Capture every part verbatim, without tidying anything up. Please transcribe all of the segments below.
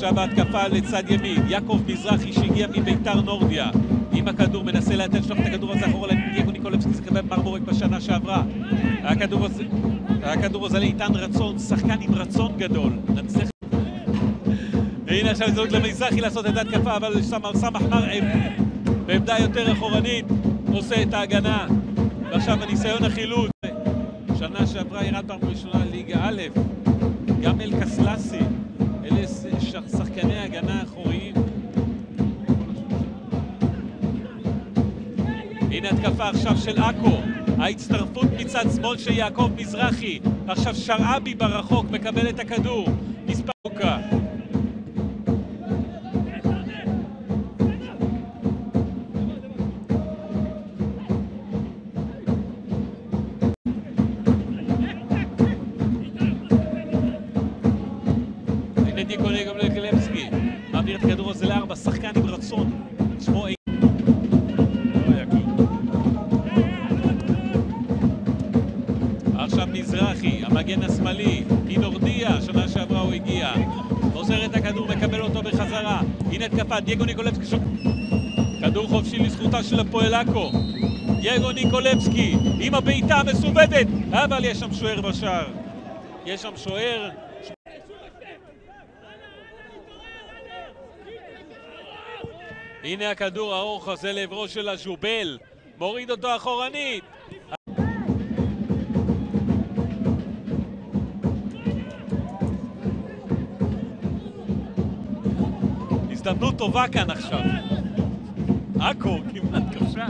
עכשיו ההתקפה לצד ימין, יעקב מזרחי שהגיע מביתר נורדיה עם הכדור, מנסה לאתן שלוח את הכדור הזה אחורה לדייגו ניקולבסקי, זה קבל מרמורק בשנה שעברה. הכדור הזה, הכדור הזה לאיתן רצון, שחקן עם רצון גדול, נצח. והנה עכשיו הזדמנות למזרחי לעשות את ההתקפה, אבל סמח מרעב בעמדה יותר אחורנית עושה את ההגנה. ועכשיו הניסיון החילוץ. שנה שעברה ירד פעם ראשונה ליגה א', גם אל קסלסי, אלה שחקני הגנה האחוריים. הנה התקפה עכשיו של אקו, ההצטרפות מצד שמאל של יעקב מזרחי, עכשיו שרעבי ברחוק מקבל את הכדור, מספר אוקה. הנה דיקו ניקולבסקי, מעביר את הכדור הזה לארבע, שחקן עם רצון, שמו אי. עכשיו מזרחי, המגן השמאלי, מנורדיה, שנה שעברה הוא הגיע. חוזר את הכדור, מקבל אותו בחזרה. הנה התקפה, דייגו ניקולבסקי. ש... כדור חופשי לזכותה של הפועל עכו. דייגו ניקולבסקי עם הבעיטה המסובדת, אבל יש שם שוער בשער. יש שם שוער. הנה הכדור הארוך הזה לעברו של הז'ובל. מוריד אותו אחורנית. הזדמנות טובה כאן עכשיו. עכו כמעט קשה.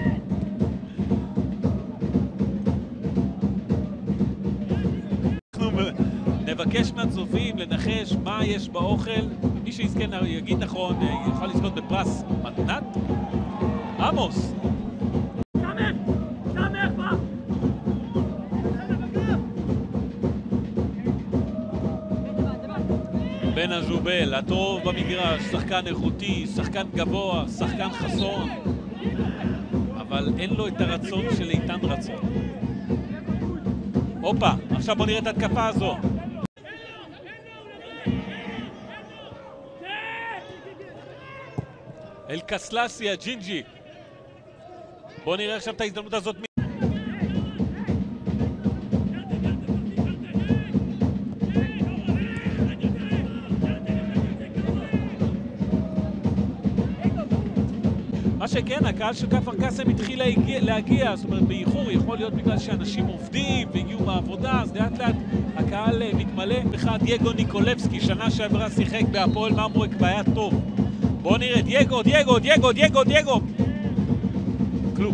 אנחנו נבקש מהצופים לנחש מה יש באוכל. מי שיזכן יגיד נכון, יוכל לזכות בפרס מתנת. עמוס. בן הז'ובל, הטוב במגרש, שחקן איכותי, שחקן גבוה, שחקן חסון, אבל אין לו את הרצון של איתן רצון. הופה, עכשיו בוא נראה את התקפה הזו. אל קסלסי, הג'ינג'י. בוא נראה עכשיו את ההזדמנות הזאת. מה שכן, הקהל של כפר קאסם התחיל להגיע, להגיע, זאת אומרת באיחור, יכול להיות בגלל שאנשים עובדים והגיעו מהעבודה, אז לאט לאט הקהל מתמלא. אחד דייגו ניקולבסקי, שנה שעברה שיחק בהפועל מרמורק והיה טוב. בואו נראה, דייגו, דייגו, דייגו, דייגו, דייגו. כלום.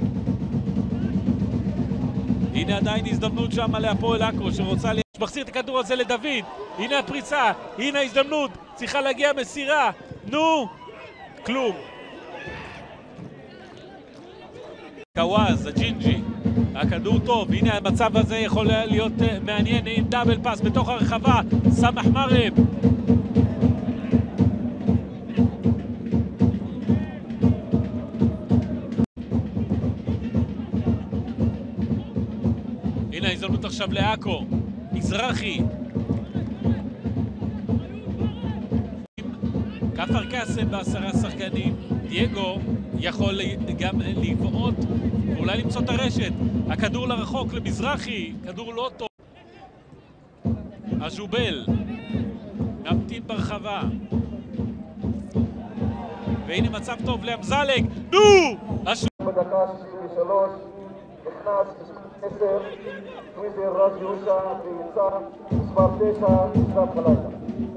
הנה עדיין הזדמנות שם להפועל עכו שרוצה ל... מחזיר את הכדור הזה לדוד. הנה הפריצה, הנה ההזדמנות, צריכה להגיע מסירה. נו, כלום. קוואז, הג'ינג'י, הכדור טוב, הנה המצב הזה יכול להיות מעניין, עם דאבל פס בתוך הרחבה, סמח מרעב. הנה ההזדמנות עכשיו לעכו, מזרחי. כפר קאסם בעשרה שחקנים, דייגו יכול גם לבעוט ואולי למצוא את הרשת. הכדור לרחוק למזרחי, כדור לא טוב. הז'ובל ממתין ברחבה, והנה מצב טוב לאמזלג. נו! בדקה שישים ושלוש נכנס עשר טוויזר רז יהושע ויצא מספר תשע נשרף חלקה.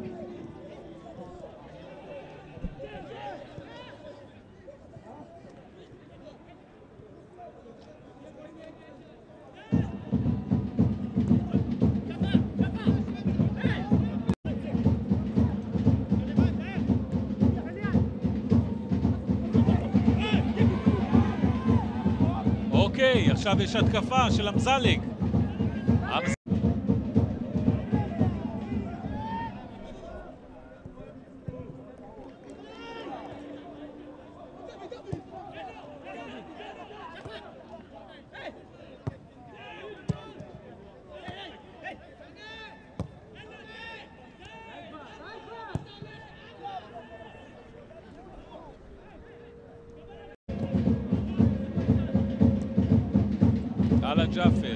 אוקיי, עכשיו יש התקפה של אמזלג. אללה ג'אפר,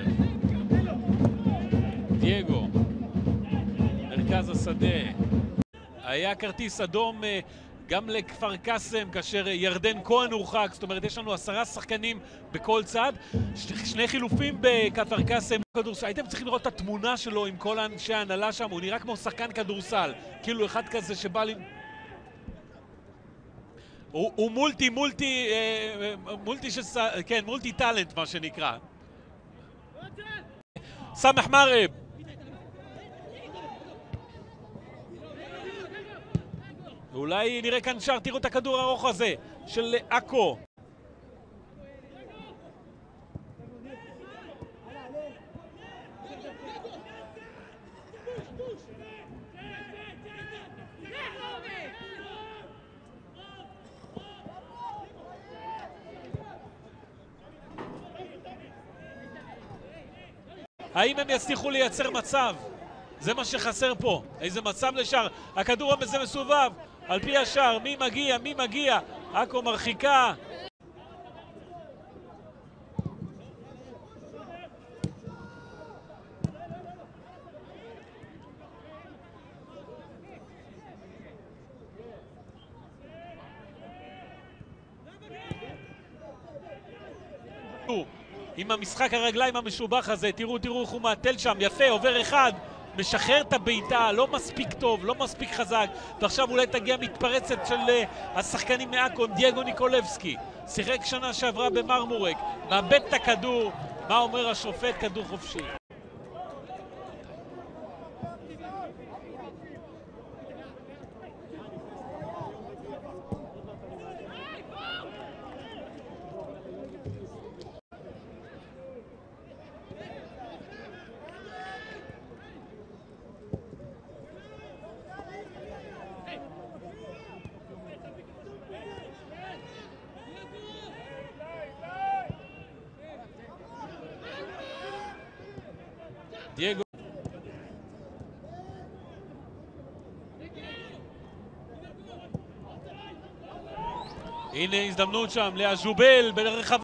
דייגו, מרכז השדה. היה כרטיס אדום גם לכפר קאסם כאשר ירדן כהן הורחק, זאת אומרת יש לנו עשרה שחקנים בכל צד, שני חילופים בכפר קאסם. הייתם צריכים לראות את התמונה שלו עם כל אנשי ההנהלה שם, הוא נראה כמו שחקן כדורסל, כאילו אחד כזה שבא לי... הוא, הוא מולטי, מולטי, אה, מולטי שס... כן, מולטי טלנט מה שנקרא. סמח מרב. אולי נראה כאן שער, תראו את הכדור הארוך הזה של עכו. האם הם יצליחו לייצר מצב? זה מה שחסר פה, איזה מצב לשער. הכדור הזה מסובב על פי השער, מי מגיע, מי מגיע? עכו מרחיקה. עם המשחק הרגליים המשובח הזה, תראו, תראו איך הוא מעטל שם, יפה, עובר אחד, משחרר את הביתה, לא מספיק טוב, לא מספיק חזק, ועכשיו אולי תגיע מתפרצת של uh, השחקנים מעכו, עם דייגו ניקולבסקי, שיחק שנה שעברה במרמורק, מאבד את הכדור, מה אומר השופט? כדור חופשי. דייגו. הנה הזדמנות שם לאז'ובל ברחבה.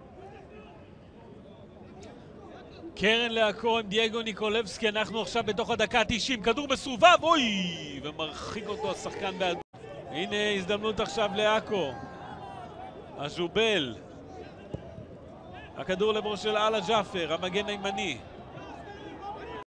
קרן לעכו עם דייגו ניקולבסקי, אנחנו עכשיו בתוך הדקה ה-תשעים, כדור מסובב, אוי! ומרחיק אותו השחקן באדום. הנה הזדמנות עכשיו לעכו. אז'ובל. הכדור לבראש של אללה ג'אפר, המגן הימני.